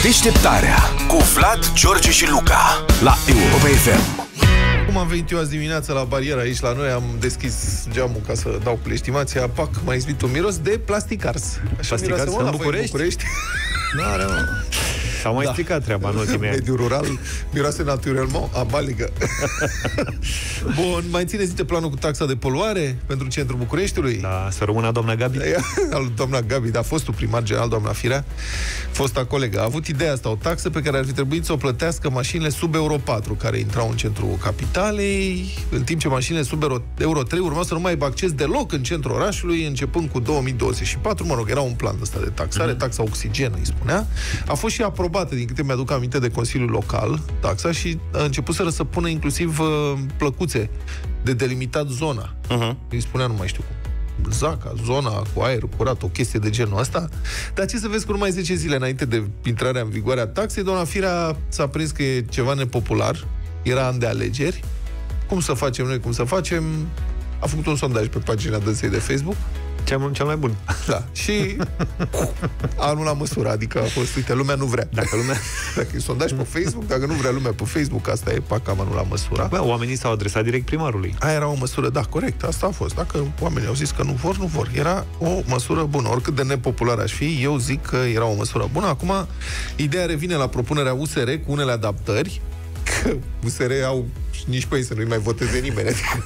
Deșteptarea cu Vlad, George și Luca la Europa FM. Cum am venit eu azi dimineața la barieră aici la noi, am deschis geamul ca să dau cu estimația, pac, m-a izbit un miros de plastic ars. Plastic ars în București? N-are, mă. S-au mai stricat treaba în ultimii ani. Mediul rural miroase naturellement a baligă. Bun, mai țineți de planul cu taxa de poluare pentru centrul Bucureștiului? Da, să rămână doamna Gabi. Doamna Gabi, dar fostul primar general, doamna Firea, fosta colegă, a avut ideea asta, o taxă pe care ar fi trebuit să o plătească mașinile sub Euro 4, care intrau în centrul capitalei, în timp ce mașinile sub Euro 3 urmau să nu mai aibă acces deloc în centrul orașului, începând cu 2024. Mă rog, era un plan ăsta de taxare, taxa oxigen, îi spunea. A fost și aprobată, din câte mi-aduc aminte, de Consiliul Local, taxa, și a început să pună inclusiv plăcuțe de delimitat zona. Îi spunea, nu mai știu cum, zaca, zona cu aer curat, o chestie de genul ăsta. Dar ce să vezi, cu numai 10 zile înainte de intrarea în vigoare a taxei, doamna Firea s-a prins că e ceva nepopular, era an de alegeri. Cum să facem noi, cum să facem? A făcut un sondaj pe pagina dânsei de Facebook. Cel mai bun. Da. Și anul la măsură, adică a fost, uite, lumea nu vrea. Dacă e sondaj pe Facebook, dacă nu vrea lumea pe Facebook, asta e cam anul la măsură. Bă, oamenii s-au adresat direct primarului. Aia era o măsură, da, corect, asta a fost. Dacă oamenii au zis că nu vor, nu vor. Era o măsură bună. Oricât de nepopular aș fi, eu zic că era o măsură bună. Acum, ideea revine la propunerea USR cu unele adaptări, că USR au nici pe ei să nu-i mai voteze nimeni.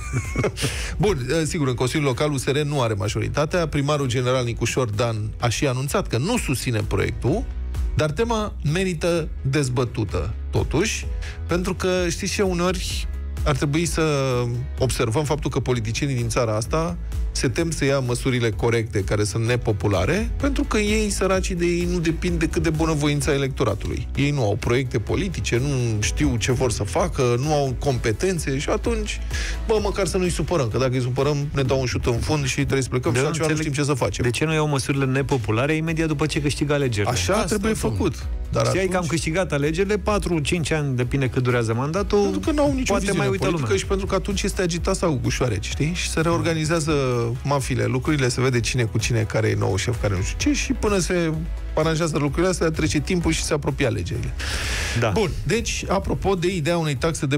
Bun, sigur, în Consiliul Local USR nu are majoritatea. Primarul general Nicușor Dan a și anunțat că nu susține proiectul, dar tema merită dezbătută, totuși, pentru că, știți ce, uneori ar trebui să observăm faptul că politicienii din țara asta se tem să ia măsurile corecte, care sunt nepopulare, pentru că ei, săracii de ei, nu depind decât de bunăvoința electoratului. Ei nu au proiecte politice, nu știu ce vor să facă, nu au competențe și atunci, măcar să nu-i supărăm, că dacă îi supărăm, ne dau un șut în fund și trebuie să plecăm și altceva nu știm ce să facem. De ce nu iau măsurile nepopulare imediat după ce câștigă alegerile? Așa trebuie făcut. Dar știai că am câștigat alegerile, 4-5 ani, depinde cât durează mandatul, pentru că n-au nicio poate mai uită lumea. Și pentru că atunci este agitat sau cu șoareci, știi? Și se reorganizează mafiile, lucrurile, se vede cine cu cine, care e nou șef, care nu știu ce, și până se aranjează lucrurile astea, trece timpul și se apropie alegerile. Da. Bun, deci, apropo de ideea unei taxe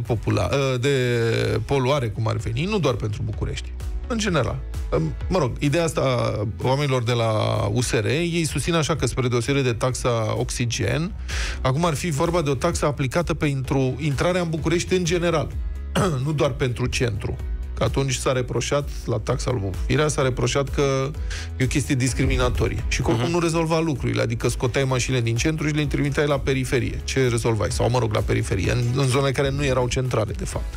de poluare, cum ar veni, nu doar pentru București, în general. Mă rog, ideea asta oamenilor de la USR, ei susțin așa că, spre deosebire de taxa oxigen, acum ar fi vorba de o taxă aplicată pentru intrarea în București în general, nu doar pentru centru. Că atunci s-a reproșat, la taxa lui Firea, s-a reproșat că e o chestie discriminatorie. Și că oricum nu rezolva lucrurile, adică scoteai mașinile din centru și le trimiteai la periferie. Ce rezolvai? Sau, mă rog, la periferie, în zone care nu erau centrale, de fapt.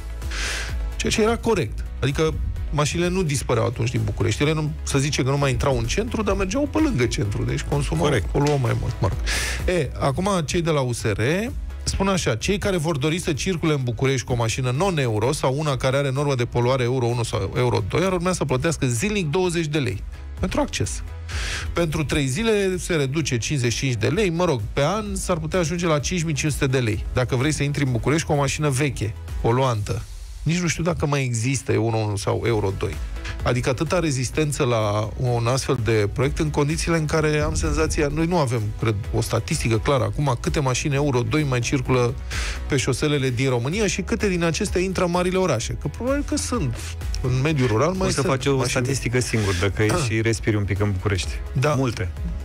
Ceea ce era corect. Adică mașinile nu dispăreau atunci din București. Ele, să zice că nu mai intrau în centru, dar mergeau pe lângă centru, deci consumau, poluau mai mult. Mă rog. Acum, cei de la USR spun așa: cei care vor dori să circule în București cu o mașină non-euro sau una care are normă de poluare Euro 1 sau Euro 2 ar urmea să plătească zilnic 20 de lei pentru acces. Pentru 3 zile se reduce 55 de lei, mă rog, pe an s-ar putea ajunge la 5500 de lei. Dacă vrei să intri în București cu o mașină veche, poluantă, nici nu știu dacă mai există Euro 1 sau Euro 2. Adică atâta rezistență la un astfel de proiect, în condițiile în care am senzația, noi nu avem, cred, o statistică clară acum, câte mașini Euro 2 mai circulă pe șoselele din România și câte din acestea intră în marile orașe. Că probabil că sunt în mediul rural mai. O să faci o statistică singur, dacă ieși și respiri un pic în București. Da. Multe.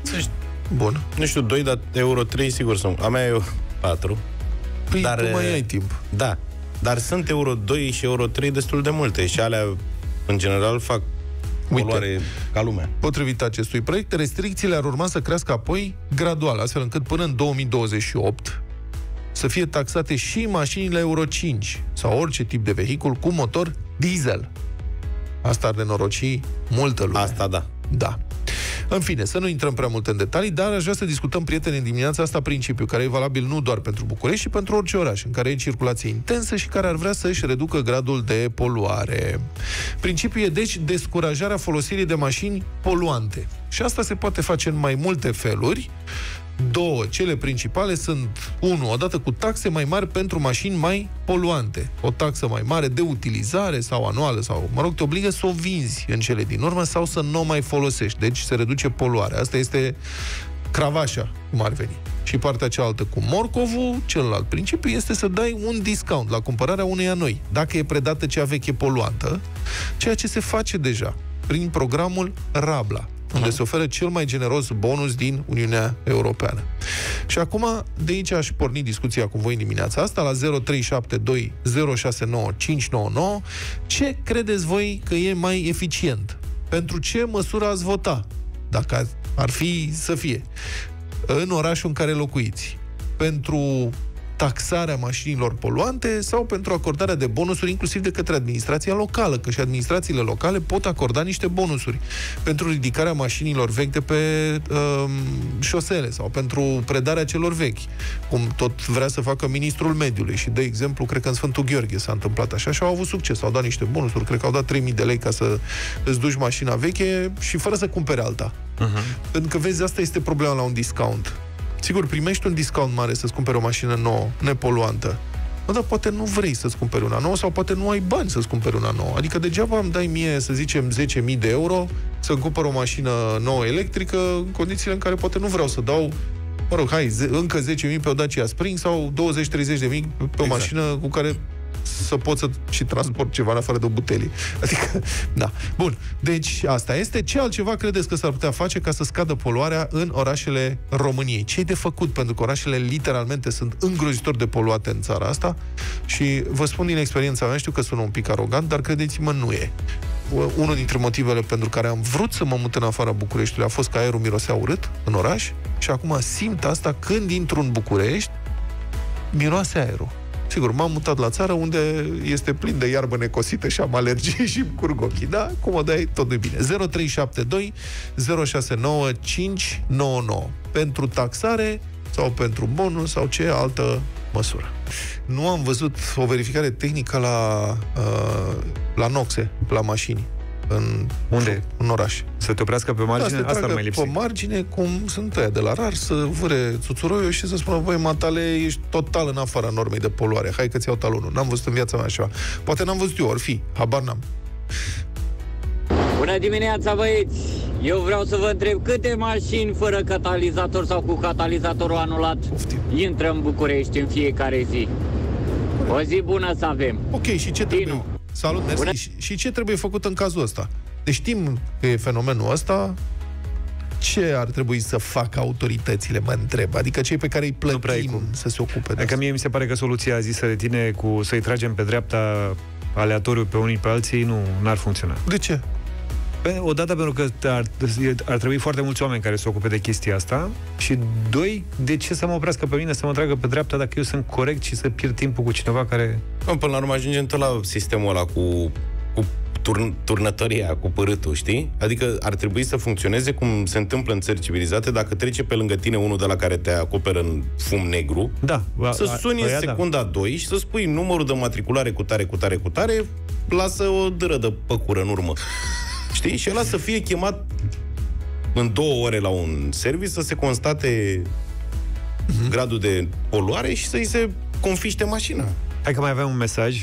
Bun. Nu știu, 2, dar Euro 3 sigur sunt. A mea e 4. Păi dar tu mai ai timp. Da. Dar sunt Euro 2 și Euro 3 destul de multe și alea, în general, fac poluare ca lumea. Potrivit acestui proiect, restricțiile ar urma să crească apoi gradual, astfel încât până în 2028 să fie taxate și mașinile Euro 5 sau orice tip de vehicul cu motor diesel. Asta ar nenoroci multă lume. Asta da. Da. În fine, să nu intrăm prea mult în detalii, dar aș vrea să discutăm, prieteni, în dimineața asta principiul care e valabil nu doar pentru București, ci pentru orice oraș în care e circulație intensă și care ar vrea să-și reducă gradul de poluare. Principiul e, deci, descurajarea folosirii de mașini poluante. Și asta se poate face în mai multe feluri. Două, cele principale sunt: 1. Odată cu taxe mai mari pentru mașini mai poluante. O taxă mai mare de utilizare sau anuală, sau, mă rog, te obligă să o vinzi în cele din urmă sau să nu o mai folosești. Deci se reduce poluarea. Asta este cravașa, cum ar veni. și partea cealaltă cu morcovul, celălalt principiu este să dai un discount la cumpărarea uneia noi, dacă e predată cea veche poluantă, ceea ce se face deja prin programul Rabla, unde se oferă cel mai generos bonus din Uniunea Europeană. Și acum, de aici aș porni discuția cu voi în dimineața asta, la 0372 069 599. Ce credeți voi că e mai eficient? Pentru ce măsură ați vota, dacă ar fi să fie, în orașul în care locuiți? Pentru taxarea mașinilor poluante sau pentru acordarea de bonusuri, inclusiv de către administrația locală, că și administrațiile locale pot acorda niște bonusuri pentru ridicarea mașinilor vechi de pe șosele sau pentru predarea celor vechi, cum tot vrea să facă ministrul mediului. Și, de exemplu, cred că în Sfântul Gheorghe s-a întâmplat așa și au avut succes, au dat niște bonusuri, cred că au dat 3.000 de lei ca să îți duci mașina veche și fără să cumpere alta. Pentru că, vezi, asta este problema la un discount. Sigur, primești un discount mare să-ți cumperi o mașină nouă, nepoluantă. Dar poate nu vrei să-ți cumperi una nouă sau poate nu ai bani să-ți cumperi una nouă. Adică degeaba îmi dai mie, să zicem, 10.000 de euro să-mi cumpăr o mașină nouă electrică în condițiile în care poate nu vreau să dau, mă rog, încă 10.000 pe o Dacia Spring sau 20-30.000 pe o mașină cu care să pot să și transport ceva în afară de o butelie. Adică, da. Bun. Deci, asta este. Ce altceva credeți că s-ar putea face ca să scadă poluarea în orașele României? Ce e de făcut? Pentru că orașele literalmente sunt îngrozitor de poluate în țara asta și vă spun din experiența mea, știu că sună un pic arogant, dar credeți-mă, nu e. Unul dintre motivele pentru care am vrut să mă mut în afara Bucureștiului a fost că aerul mirosea urât în oraș și acum simt asta când intru în București, miroase aerul. Sigur, m-am mutat la țară unde este plin de iarbă necosită și am alergii și îmi curg ochii, da? Cum o dai, tot e bine. 0372 069 599. Pentru taxare sau pentru bonus sau ce altă măsură. Nu am văzut o verificare tehnică la noxe, la mașini. Unde? În oraș. Să te oprească pe margine? Asta ar mai lipsi. Pe margine, cum sunt ăia de la RAR, să vâre țuțuroiul și să spună, băi, matale, ești total în afara normei de poluare. Hai că-ți iau talonul. N-am văzut în viața mea așa. Poate n-am văzut eu, or fi. Habar n-am. Bună dimineața, băieți! Eu vreau să vă întreb câte mașini fără catalizator sau cu catalizatorul anulat intră în București în fiecare zi. O zi bună să avem. Ok, și ce trebuie? Salut, mersi. Și ce trebuie făcut în cazul ăsta? Deci știm că e fenomenul ăsta. Ce ar trebui să facă autoritățile, mă întreb? Adică cei pe care îi plătim să se ocupe de asta. Mie mi se pare că soluția zisă de tine cu să-i tragem pe dreapta aleatoriu pe unii pe alții n-ar funcționa. De ce? Odată pentru că ar trebui foarte mulți oameni care se ocupe de chestia asta și doi, de ce să mă oprească pe mine să mă tragă pe dreapta dacă eu sunt corect și să pierd timpul cu cineva care... Până la urmă ajungem tot la sistemul ăla cu turnătoria, cu părâtul, știi? Adică ar trebui să funcționeze cum se întâmplă în țări civilizate, dacă trece pe lângă tine unul de la care te acoperă în fum negru, să suni în secunda 2 și să spui numărul de matriculare cu tare, lasă o dâră de păcură în urmă. Știi? Și ăla să fie chemat în 2 ore la un serviciu să se constate gradul de poluare și să-i se confiște mașina. Hai că mai avem un mesaj.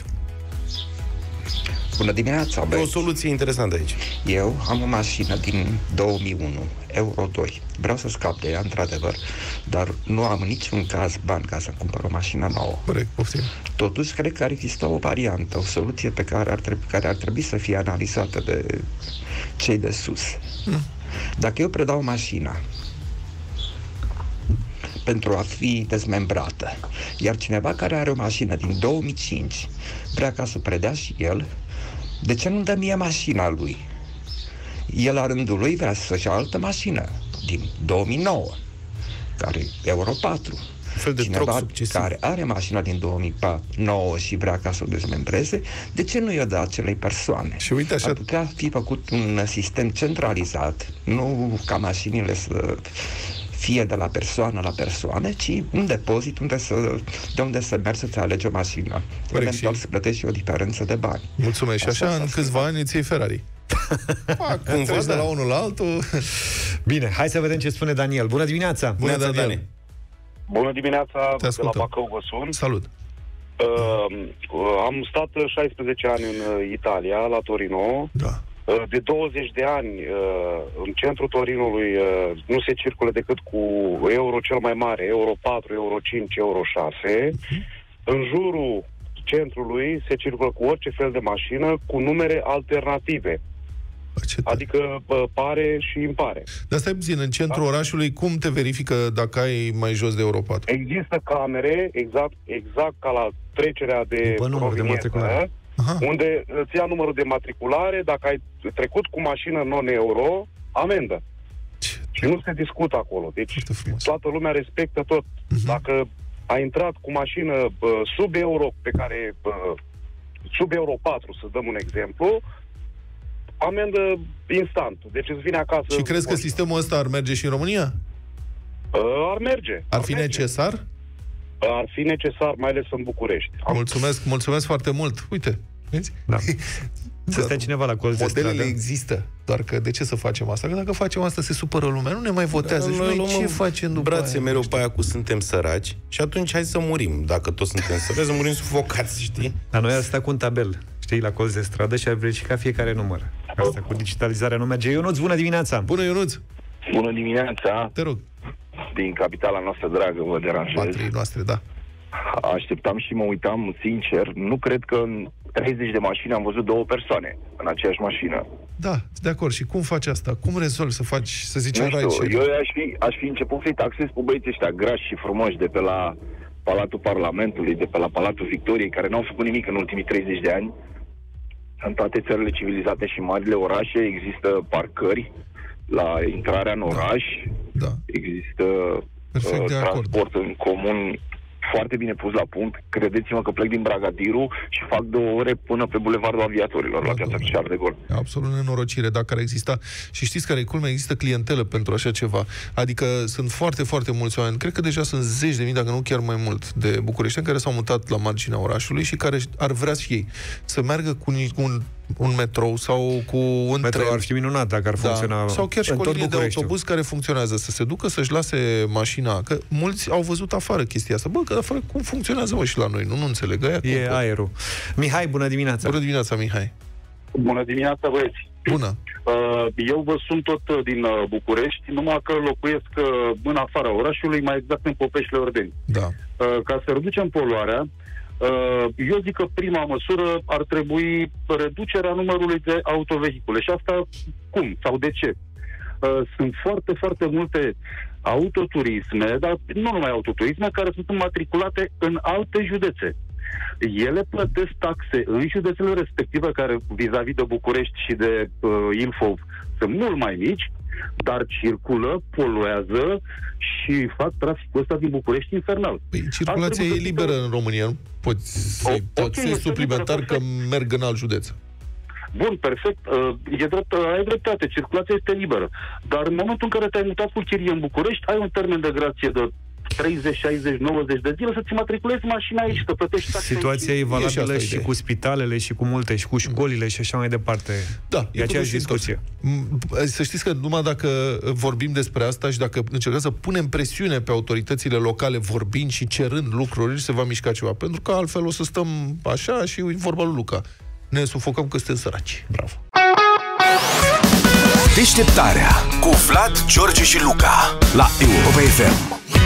Bună dimineața, băi. E o soluție interesantă aici. Eu am o mașină din 2001, Euro 2. Vreau să scap de ea, într-adevăr, dar nu am în niciun caz bani ca să cumpăr o mașină nouă. Corect, poftim. Totuși, cred că ar exista o variantă, o soluție pe care ar trebui să fie analizată de cei de sus. Dacă eu predau mașina pentru a fi dezmembrată, iar cineva care are o mașină din 2005 vrea ca să predea și el, de ce nu dă mie mașina lui? El, la rândul lui, vrea să-și ia altă mașină din 2009, care e Euro 4. Cineva care are mașina din 2009 și vrea ca să o dezmembreze, de ce nu i-o dă acelei persoane? Și uite așa... Ar putea fi făcut un sistem centralizat, nu ca mașinile să fie de la persoană la persoană, ci un depozit de unde să mergi să-ți alegi o mașină. Eventual să plătești și o diferență de bani. Mulțumesc. Și așa, în câțiva ani îți iei Ferrari. Cum faci de la unul la altul. Bine, hai să vedem ce spune Daniel. Bună dimineața! Bună, Daniel! Bună dimineața, de la Bacău vă sun. Salut! Am stat 16 ani în Italia, la Torino. Da. De 20 de ani, în centrul Torinului nu se circulă decât cu euro cel mai mare, euro 4, euro 5, euro 6. În jurul centrului se circulă cu orice fel de mașină cu numere alternative. Adică pare și impare. Dar stai puțin, în centrul orașului, cum te verifică dacă ai mai jos de euro 4? Există camere, exact ca la trecerea de proveniență, unde îți ia numărul de matriculare, dacă ai trecut cu mașină non-euro, amendă. Și nu se discută acolo. Deci toată lumea respectă tot. Dacă ai intrat cu mașină sub euro, sub euro 4, să dăm un exemplu, amendă instant. Deci îți vine acasă. Și crezi că sistemul ăsta ar merge și în România? Ar merge. Ar fi necesar? Ar fi necesar, mai ales în București. Mulțumesc foarte mult. Uite, vezi? Da. Să stea cineva la colț de stradă. Modelele există, doar că de ce să facem asta? Că dacă facem asta se supără lumea, nu ne mai votează. Și noi ce facem după brațe mereu pe aia cu suntem săraci și atunci hai să murim. Dacă toți suntem săraci, să murim sufocați, știi? Dar noi ar sta cu un tabel, știi, la colț de stradă și ar verifica fiecare număr. Asta cu digitalizarea nu merge. Ionuț, bună dimineața! Bună, Ionuț! Bună dimineața! Te rog! Din capitala noastră dragă, vă deranjez. Patrii noastre, da. Așteptam și mă uitam, sincer, nu cred că în 30 de mașini am văzut 2 persoane în aceeași mașină. Da, de acord. Și cum faci asta? Cum rezolvi să faci, să zici, nu știu, eu aș fi început să-i taxez pe băieții ăștia grași și frumoși de pe la Palatul Parlamentului, de pe la Palatul Victoriei, care n-au făcut nimic în ultimii 30 de ani. În toate țările civilizate și marile orașe există parcări la intrarea în oraș, există transport în comun foarte bine pus la punct. Credeți-mă că plec din Bragadiru și fac 2 ore până pe Bulevardul Aviatorilor, la Piața Charles de Gaulle. Absolut nenorocire, dacă ar exista. Și știți care e culmea? Există clientelă pentru așa ceva. Adică sunt foarte, foarte mulți oameni, cred că deja sunt 10.000, dacă nu chiar mai mult, de bucureșteni care s-au mutat la marginea orașului și care ar vrea și ei să meargă cu un metrou sau cu un tren. Ar fi minunat dacă ar funcționa. Sau chiar și cu o linie de autobuz care funcționează, să se ducă, să-și lase mașina. Că mulți au văzut afară chestia asta. Bă, că afară cum funcționează, mă, și la noi? Nu înțeleg. E aerul. Mihai, bună dimineața! Bună dimineața, Mihai! Bună dimineața, băieți! Bună! Eu vă sunt tot din București, numai că locuiesc în afara orașului, mai exact în Popeșile Ordeni. Da. Ca să reducem poluarea, eu zic că prima măsură ar trebui reducerea numărului de autovehicule. Și asta cum? Sau de ce? Sunt foarte, foarte multe autoturisme, dar nu numai autoturisme, care sunt înmatriculate în alte județe. Ele plătesc taxe în județele respective, care vis-a-vis de București și de Ilfov sunt mult mai mici, dar circulă, poluează și fac traficul ăsta din București infernal. Păi, circulația e liberă în România, nu poți să-i taxezi suplimentar că merg în alt județ. Bun, perfect, ai dreptate, circulația este liberă. Dar în momentul în care te-ai mutat cu chirie în București, ai un termen de grație de 30, 60, 90 de zile să-ți matriculezi mașina aici, să plătești taxe. Situația e valabilă și cu spitalele, și cu multe, și cu școlile și așa mai departe. Da, e aceeași discuție. Să știți că numai dacă vorbim despre asta și dacă încercăm să punem presiune pe autoritățile locale vorbind și cerând lucruri, se va mișca ceva. Pentru că altfel o să stăm așa și e vorba lui Luca. Ne sufocăm că suntem săraci. Bravo. Deșteptarea cu Vlad, George și Luca la Europa FM.